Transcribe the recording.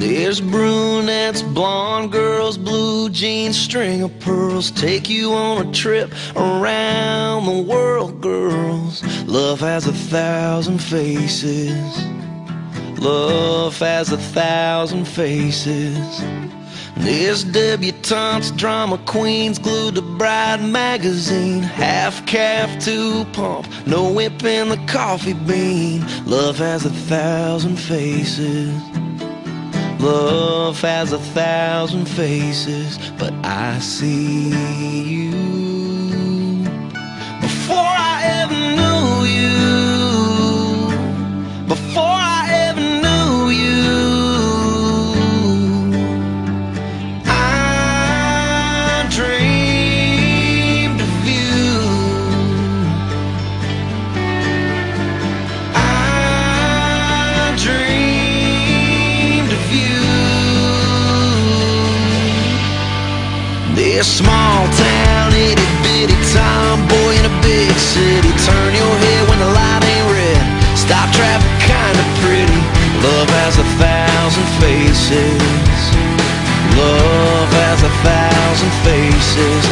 There's brunettes, blonde girls, blue jeans, string of pearls, take you on a trip around the world, girls. Love has 1,000 faces. Love has 1,000 faces. There's debutantes, drama queens, glued to Bride magazine, half calf to pump, no whip in the coffee bean. Love has 1,000 faces. Love has 1,000 faces, but I see you. Before I ever knew you, before I ever knew you, I dreamed of you. I dreamed of you. This small town, itty bitty tomboy in a big city. Turn your head when the light ain't red. Stop traffic, kinda pretty. Love has 1,000 faces. Love has 1,000 faces.